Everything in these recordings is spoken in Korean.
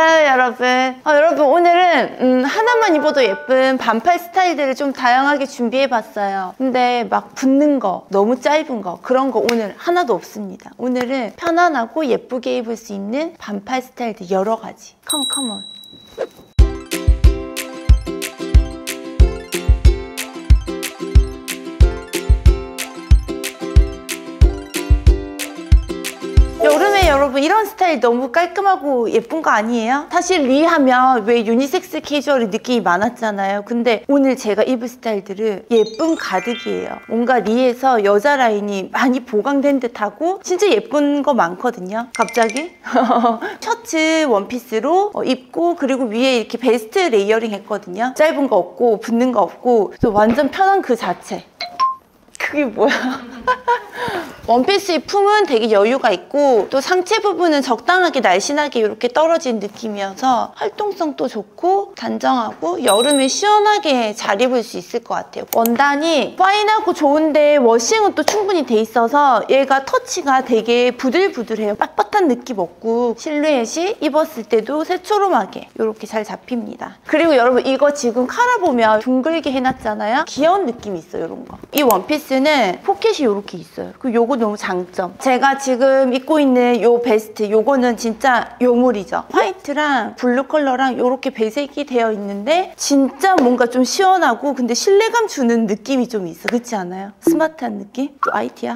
반가워요 여러분. 여러분 오늘은 하나만 입어도 예쁜 반팔 스타일들을 좀 다양하게 준비해봤어요. 근데 막 붙는 거, 너무 짧은 거 그런 거 오늘 하나도 없습니다. 오늘은 편안하고 예쁘게 입을 수 있는 반팔 스타일들 여러 가지. 컴온. 여름에 여러분 이런 스타일 너무 깔끔하고 예쁜 거 아니에요? 사실 리 하면 왜 유니섹스 캐주얼의 느낌이 많았잖아요. 근데 오늘 제가 입을 스타일들은 예쁨 가득이에요. 뭔가 리에서 여자 라인이 많이 보강된 듯하고 진짜 예쁜 거 많거든요. 갑자기 셔츠 원피스로 입고 그리고 위에 이렇게 베스트 레이어링 했거든요. 짧은 거 없고 붙는 거 없고 또 완전 편한 그 자체. 그게 뭐야? 원피스의 품은 되게 여유가 있고 또 상체 부분은 적당하게 날씬하게 이렇게 떨어진 느낌이어서 활동성도 좋고 단정하고 여름에 시원하게 잘 입을 수 있을 것 같아요. 원단이 파인하고 좋은데 워싱은 또 충분히 돼 있어서 얘가 터치가 되게 부들부들해요. 빳빳한 느낌 없고 실루엣이 입었을 때도 새초롬하게 이렇게 잘 잡힙니다. 그리고 여러분 이거 지금 카라 보면 둥글게 해놨잖아요. 귀여운 느낌이 있어요. 이런 거. 이 원피스는 포켓이 이렇게 있어요. 요거 너무 장점. 제가 지금 입고 있는 요 베스트 요거는 진짜 요물이죠. 화이트랑 블루 컬러랑 요렇게 배색이 되어 있는데 진짜 뭔가 좀 시원하고 근데 신뢰감 주는 느낌이 좀 있어. 그렇지 않아요? 스마트한 느낌? 또 IT야?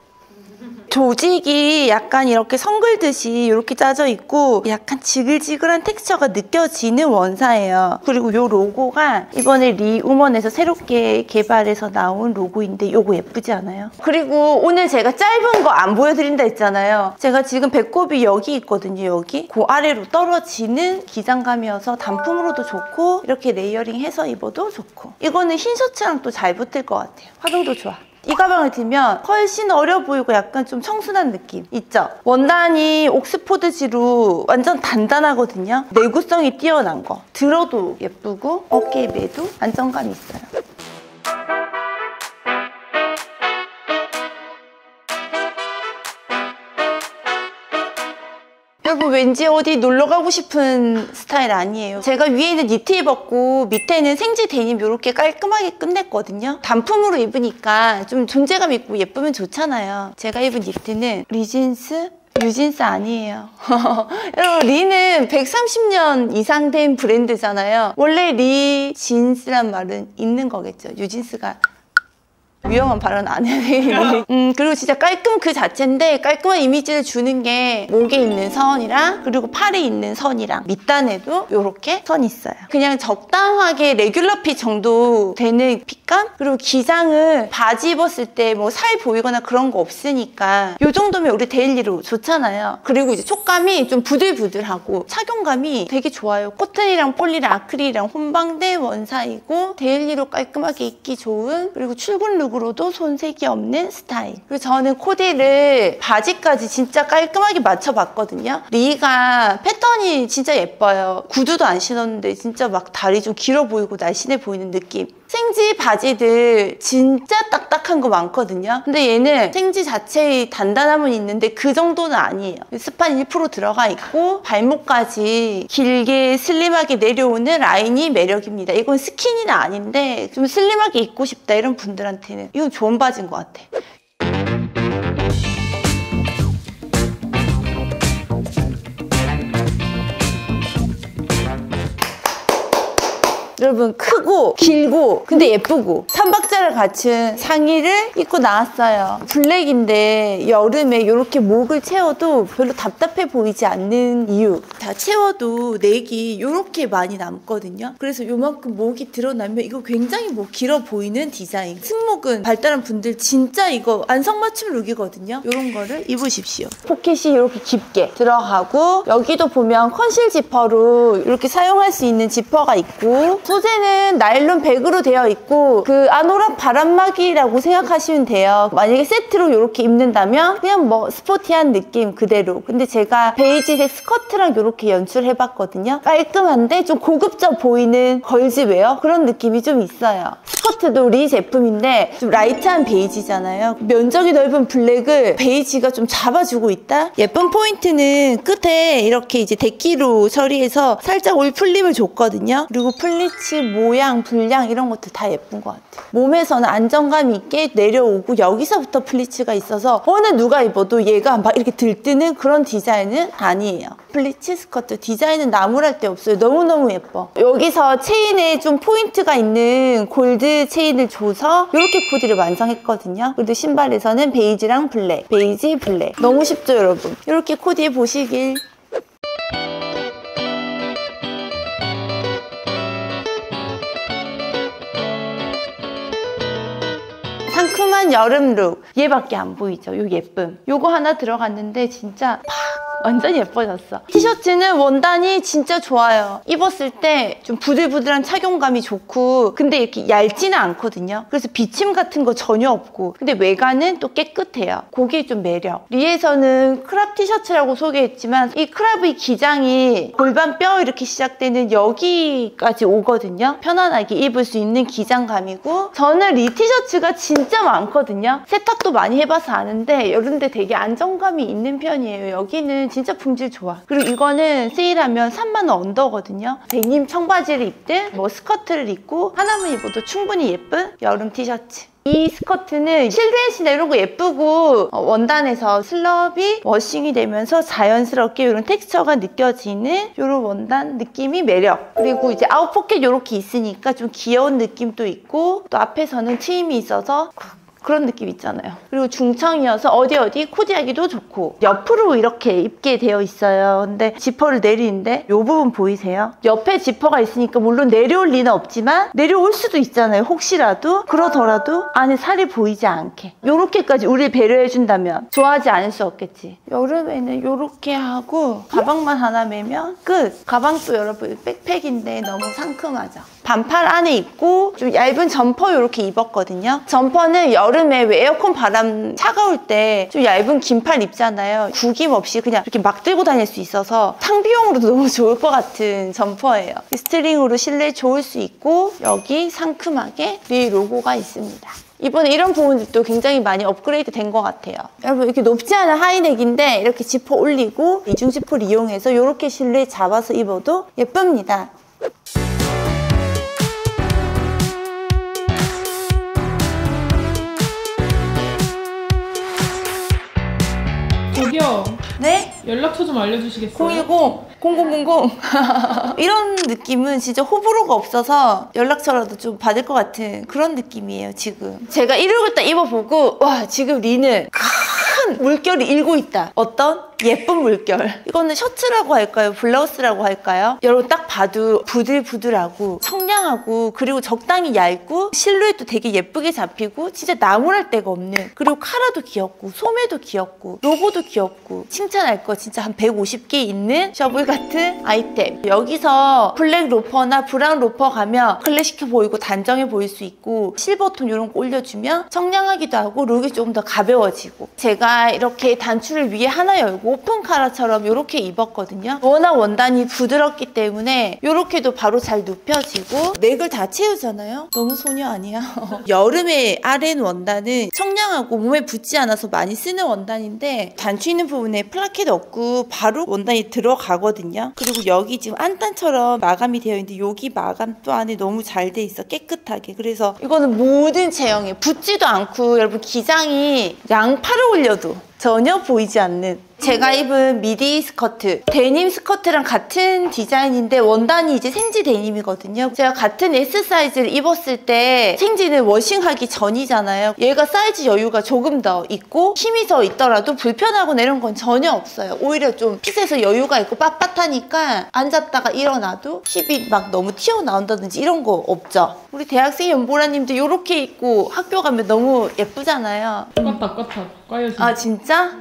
조직이 약간 이렇게 성글듯이 이렇게 짜져 있고 약간 지글지글한 텍스처가 느껴지는 원사예요. 그리고 이 로고가 이번에 리우먼에서 새롭게 개발해서 나온 로고인데 요거 예쁘지 않아요? 그리고 오늘 제가 짧은 거 안 보여드린다 했잖아요. 제가 지금 배꼽이 여기 있거든요. 여기 그 아래로 떨어지는 기장감이어서 단품으로도 좋고 이렇게 레이어링해서 입어도 좋고 이거는 흰 셔츠랑 또 잘 붙을 것 같아요. 활용도 좋아. 이 가방을 들면 훨씬 어려 보이고 약간 좀 청순한 느낌 있죠? 원단이 옥스포드지로 완전 단단하거든요. 내구성이 뛰어난 거. 들어도 예쁘고 어깨에 매도 안정감이 있어요. 여러분 왠지 어디 놀러 가고 싶은 스타일 아니에요. 제가 위에는 니트 입었고 밑에는 생지 데님 이렇게 깔끔하게 끝냈거든요. 단품으로 입으니까 좀 존재감 있고 예쁘면 좋잖아요. 제가 입은 니트는 리진스? 뉴진스 아니에요. 여러분 리는 130년 이상 된 브랜드잖아요. 원래 리진스란 말은 있는 거겠죠. 뉴진스가 위험한 발언 안 해야 돼. 그리고 진짜 깔끔 그 자체인데 깔끔한 이미지를 주는 게 목에 있는 선이랑 그리고 팔에 있는 선이랑 밑단에도 이렇게 선이 있어요. 그냥 적당하게 레귤러 핏 정도 되는 핏감? 그리고 기장은 바지 입었을 때 뭐 살 보이거나 그런 거 없으니까 이 정도면 우리 데일리로 좋잖아요. 그리고 이제 촉감이 좀 부들부들하고 착용감이 되게 좋아요. 코튼이랑 폴리랑 아크릴이랑 혼방된 원사이고 데일리로 깔끔하게 입기 좋은 그리고 출근 룩 으로도 손색이 없는 스타일. 그리고 저는 코디를 바지까지 진짜 깔끔하게 맞춰봤거든요. 리가 패턴이 진짜 예뻐요. 구두도 안 신었는데 진짜 막 다리 좀 길어 보이고 날씬해 보이는 느낌. 생지 바지들 진짜 딱딱한 거 많거든요. 근데 얘는 생지 자체의 단단함은 있는데 그 정도는 아니에요. 스판 1% 들어가 있고 발목까지 길게 슬림하게 내려오는 라인이 매력입니다. 이건 스키니는 아닌데 좀 슬림하게 입고 싶다 이런 분들한테는 이건 좋은 바지인 것 같아. 여러분 크고 길고 근데 예쁘고 3박자를 갖춘 상의를 입고 나왔어요. 블랙인데 여름에 이렇게 목을 채워도 별로 답답해 보이지 않는 이유. 다 채워도 넥이 이렇게 많이 남거든요. 그래서 요만큼 목이 드러나면 이거 굉장히 목 길어 보이는 디자인. 승모근 발달한 분들 진짜 이거 안성맞춤 룩이거든요. 이런 거를 입으십시오. 포켓이 이렇게 깊게 들어가고 여기도 보면 컨실 지퍼로 이렇게 사용할 수 있는 지퍼가 있고 소재는 나일론 100으로 되어 있고 그 아노락 바람막이라고 생각하시면 돼요. 만약에 세트로 이렇게 입는다면 그냥 뭐 스포티한 느낌 그대로. 근데 제가 베이지색 스커트랑 이렇게 이렇게 연출해봤거든요. 깔끔한데 좀 고급져 보이는 걸즈웨어 그런 느낌이 좀 있어요. 스커트도 리 제품인데 좀 라이트한 베이지잖아요. 면적이 넓은 블랙을 베이지가 좀 잡아주고 있다. 예쁜 포인트는 끝에 이렇게 이제 데끼로 처리해서 살짝 올 풀림을 줬거든요. 그리고 플리츠 모양, 분량 이런 것들 다 예쁜 것 같아요. 몸에서는 안정감 있게 내려오고 여기서부터 플리츠가 있어서 어느 누가 입어도 얘가 막 이렇게 들뜨는 그런 디자인은 아니에요. 플리츠 스커트 디자인은 나무랄 데 없어요. 너무너무 예뻐. 여기서 체인에 좀 포인트가 있는 골드 체인을 줘서 이렇게 코디를 완성했거든요. 그리고 신발에서는 베이지랑 블랙, 베이지, 블랙. 너무 쉽죠, 여러분? 이렇게 코디해 보시길. 상큼한 여름 룩. 얘밖에 안 보이죠? 요 예쁨. 요거 하나 들어갔는데 진짜 팍! 완전 예뻐졌어. 티셔츠는 원단이 진짜 좋아요. 입었을 때 좀 부들부들한 착용감이 좋고 근데 이렇게 얇지는 않거든요. 그래서 비침 같은 거 전혀 없고 근데 외관은 또 깨끗해요. 그게 좀 매력. 리에서는 크랍 티셔츠라고 소개했지만 이 크랍의 기장이 골반 뼈 이렇게 시작되는 여기까지 오거든요. 편안하게 입을 수 있는 기장감이고 저는 리 티셔츠가 진짜 많거든요. 세탁도 많이 해봐서 아는데 이런 데 되게 안정감이 있는 편이에요. 여기는 진짜 품질 좋아. 그리고 이거는 세일하면 3만 원 언더거든요. 데님 청바지를 입든 뭐 스커트를 입고 하나만 입어도 충분히 예쁜 여름 티셔츠. 이 스커트는 실루엣이나 이런 거 예쁘고 원단에서 슬럽이 워싱이 되면서 자연스럽게 이런 텍스처가 느껴지는 이런 원단 느낌이 매력. 그리고 이제 아웃포켓 이렇게 있으니까 좀 귀여운 느낌도 있고 또 앞에서는 트임이 있어서 그런 느낌 있잖아요. 그리고 중청이어서 어디 코디하기도 좋고 옆으로 이렇게 입게 되어 있어요. 근데 지퍼를 내리는데 이 부분 보이세요? 옆에 지퍼가 있으니까 물론 내려올 리는 없지만 내려올 수도 있잖아요. 혹시라도 그러더라도 안에 살이 보이지 않게 이렇게까지 우리를 배려해준다면 좋아하지 않을 수 없겠지. 여름에는 이렇게 하고 가방만 하나 매면 끝. 가방도 여러분 백팩인데 너무 상큼하죠. 반팔 안에 입고 좀 얇은 점퍼 이렇게 입었거든요. 점퍼는 여름에 왜 에어컨 바람 차가울 때 좀 얇은 긴팔 입잖아요. 구김 없이 그냥 이렇게 막 들고 다닐 수 있어서 탕비용으로도 너무 좋을 것 같은 점퍼예요. 스트링으로 실내 좋을 수 있고 여기 상큼하게 리 로고가 있습니다. 이번에 이런 부분들도 굉장히 많이 업그레이드 된 것 같아요. 여러분 이렇게 높지 않은 하이넥인데 이렇게 지퍼 올리고 이중 지퍼를 이용해서 이렇게 실내 잡아서 입어도 예쁩니다. 저기요. 네? 연락처 좀 알려주시겠어요? 010-0000 이런 느낌은 진짜 호불호가 없어서 연락처라도 좀 받을 것 같은 그런 느낌이에요. 지금 제가 이 룩을 딱 입어보고 와 지금 리는 큰 물결이 일고 있다. 어떤? 예쁜 물결. 이거는 셔츠라고 할까요? 블라우스라고 할까요? 여러분 딱 봐도 부들부들하고 청량하고 그리고 적당히 얇고 실루엣도 되게 예쁘게 잡히고 진짜 나무랄 데가 없는 그리고 카라도 귀엽고 소매도 귀엽고 로고도 귀엽고 칭찬할 거 진짜 한 150개 있는 셔블 같은 아이템. 여기서 블랙 로퍼나 브라운 로퍼 가면 클래식해 보이고 단정해 보일 수 있고 실버톤 이런 거 올려주면 청량하기도 하고 룩이 조금 더 가벼워지고 제가 이렇게 단추를 위에 하나 열고 오픈 카라처럼 이렇게 입었거든요. 워낙 원단이 부드럽기 때문에 이렇게도 바로 잘 눕혀지고 넥을 다 채우잖아요. 너무 소녀 아니야? 여름에 아렌 원단은 청량하고 몸에 붙지 않아서 많이 쓰는 원단인데 단추 있는 부분에 플라켓 없고 바로 원단이 들어가거든요. 그리고 여기 지금 안단처럼 마감이 되어 있는데 여기 마감 또 안에 너무 잘 돼 있어. 깨끗하게. 그래서 이거는 모든 체형에 붙지도 않고 여러분 기장이 양팔을 올려도 전혀 보이지 않는 제가 입은 미디 스커트 데님 스커트랑 같은 디자인인데 원단이 이제 생지 데님이거든요. 제가 같은 S 사이즈를 입었을 때 생지는 워싱하기 전이잖아요. 얘가 사이즈 여유가 조금 더 있고 힘이 더 있더라도 불편하거나 이런 건 전혀 없어요. 오히려 좀 핏에서 여유가 있고 빳빳하니까 앉았다가 일어나도 힙이 막 너무 튀어나온다든지 이런 거 없죠. 우리 대학생 연보라님도 이렇게 입고 학교 가면 너무 예쁘잖아요. 똑같아. 과여신. 아 진짜?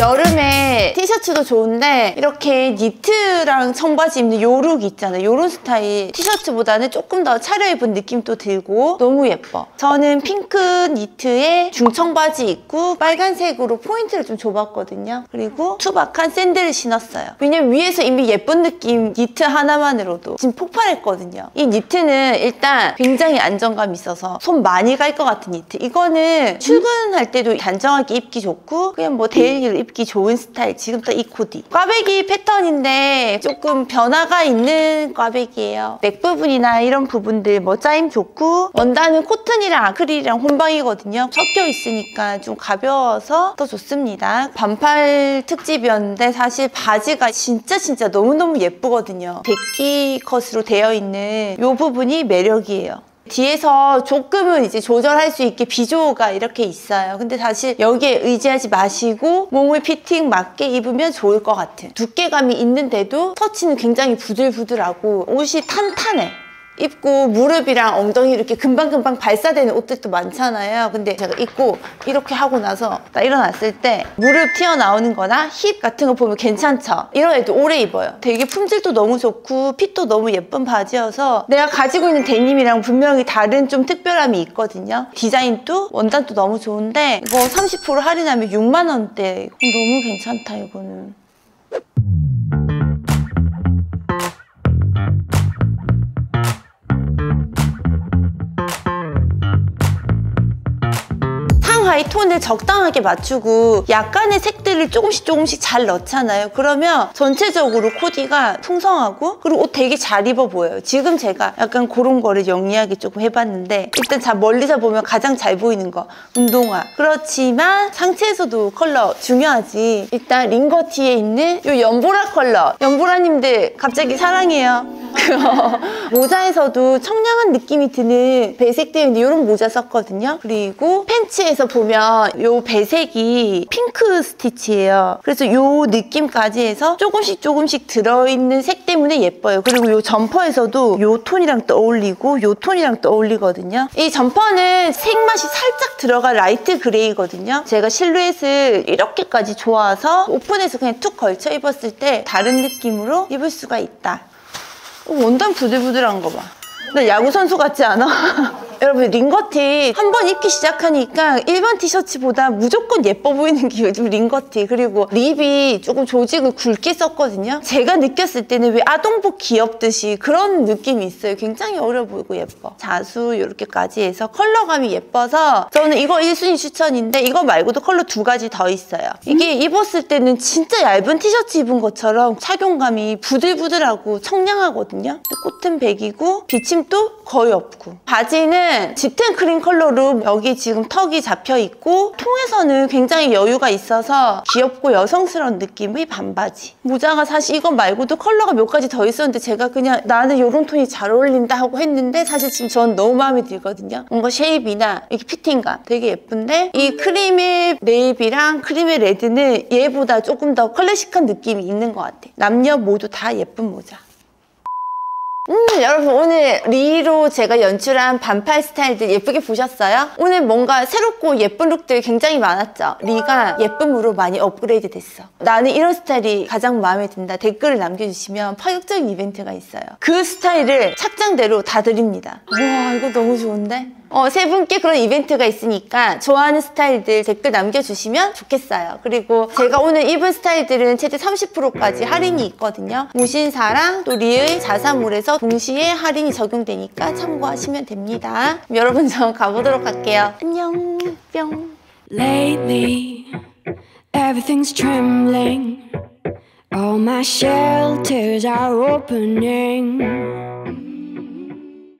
여름에 티셔츠도 좋은데 이렇게 니트랑 청바지 입는 요 룩 있잖아요. 요런 스타일 티셔츠보다는 조금 더 차려입은 느낌도 들고 너무 예뻐. 저는 핑크 니트에 중청바지 입고 빨간색으로 포인트를 좀 줘봤거든요. 그리고 투박한 샌들을 신었어요. 왜냐면 위에서 이미 예쁜 느낌 니트 하나만으로도 지금 폭발했거든요. 이 니트는 일단 굉장히 안정감이 있어서 손 많이 갈 것 같은 니트. 이거는 출근할 때도 단정하게 입기 좋고 그냥 뭐 데일리로 입기 좋은 스타일. 지금 딱 이 코디. 꽈배기 패턴인데 조금 변화가 있는 꽈배기예요. 넥 부분이나 이런 부분들 뭐 짜임 좋고 원단은 코튼이랑 아크릴이랑 혼방이거든요. 섞여 있으니까 좀 가벼워서 더 좋습니다. 반팔 특집이었는데 사실 바지가 진짜 너무너무 예쁘거든요. 백기 컷으로 되어 있는 이 부분이 매력이에요. 뒤에서 조금은 이제 조절할 수 있게 비조가 이렇게 있어요. 근데 사실 여기에 의지하지 마시고 몸을 피팅 맞게 입으면 좋을 것 같은 두께감이 있는데도 터치는 굉장히 부들부들하고 옷이 탄탄해. 입고 무릎이랑 엉덩이 이렇게 금방금방 발사되는 옷들도 많잖아요. 근데 제가 입고 이렇게 하고 나서 딱 일어났을 때 무릎 튀어나오는 거나 힙 같은 거 보면 괜찮죠? 이런 애도 오래 입어요. 되게 품질도 너무 좋고 핏도 너무 예쁜 바지여서 내가 가지고 있는 데님이랑 분명히 다른 좀 특별함이 있거든요. 디자인도 원단도 너무 좋은데 이거 30% 할인하면 6만 원대. 너무 괜찮다 이거는. 상하이 톤을 적당하게 맞추고 약간의 색들을 조금씩 잘 넣잖아요. 그러면 전체적으로 코디가 풍성하고 그리고 옷 되게 잘 입어 보여요. 지금 제가 약간 그런 거를 영리하게 조금 해봤는데 일단 멀리서 보면 가장 잘 보이는 거 운동화. 그렇지만 상체에서도 컬러 중요하지. 일단 링거티에 있는 이 연보라 컬러. 연보라님들 갑자기 사랑해요. 모자에서도 청량한 느낌이 드는 배색 되어 있는 이런 모자 썼거든요. 그리고 팬츠에서 보면 이 배색이 핑크 스티치예요. 그래서 이 느낌까지 해서 조금씩 들어있는 색 때문에 예뻐요. 그리고 이 점퍼에서도 이 톤이랑 또 어울리고 이 톤이랑 또 어울리거든요. 이 점퍼는 색맛이 살짝 들어간 라이트 그레이거든요. 제가 실루엣을 이렇게까지 좋아서 오픈해서 그냥 툭 걸쳐 입었을 때 다른 느낌으로 입을 수가 있다. 원단 부들부들한 거 봐. 나 야구선수 같지 않아? 여러분 링거티 한번 입기 시작하니까 일반 티셔츠보다 무조건 예뻐 보이는 게 요즘 링거티. 그리고 립이 조금 조직을 굵게 썼거든요. 제가 느꼈을 때는 왜 아동복 귀엽듯이 그런 느낌이 있어요. 굉장히 어려 보이고 예뻐. 자수 이렇게까지 해서 컬러감이 예뻐서 저는 이거 1순위 추천인데 이거 말고도 컬러 2가지 더 있어요. 이게 입었을 때는 진짜 얇은 티셔츠 입은 것처럼 착용감이 부들부들하고 청량하거든요. 코튼백이고 비침도 거의 없고 바지는 짙은 크림 컬러로 여기 지금 턱이 잡혀있고 통에서는 굉장히 여유가 있어서 귀엽고 여성스러운 느낌의 반바지. 모자가 사실 이거 말고도 컬러가 몇 가지 더 있었는데 제가 그냥 나는 이런 톤이 잘 어울린다 하고 했는데 사실 지금 전 너무 마음에 들거든요. 뭔가 쉐입이나 이렇게 피팅감 되게 예쁜데 이 크림의 네이비랑 크림의 레드는 얘보다 조금 더 클래식한 느낌이 있는 것 같아. 남녀 모두 다 예쁜 모자. 여러분 오늘 리로 제가 연출한 반팔 스타일들 예쁘게 보셨어요? 오늘 뭔가 새롭고 예쁜 룩들 굉장히 많았죠? 리가 예쁨으로 많이 업그레이드 됐어. 나는 이런 스타일이 가장 마음에 든다 댓글을 남겨주시면 파격적인 이벤트가 있어요. 그 스타일을 착장대로 다 드립니다. 와 이거 너무 좋은데? 세 분께 그런 이벤트가 있으니까 좋아하는 스타일들 댓글 남겨주시면 좋겠어요. 그리고 제가 오늘 입은 스타일들은 최대 30%까지 할인이 있거든요. 무신사랑 또 리의 자사몰에서 동시에 할인이 적용되니까 참고하시면 됩니다. 그럼 여러분 저 가보도록 할게요. 안녕 뿅. Lately, everything's trembling. All my shelters are opening.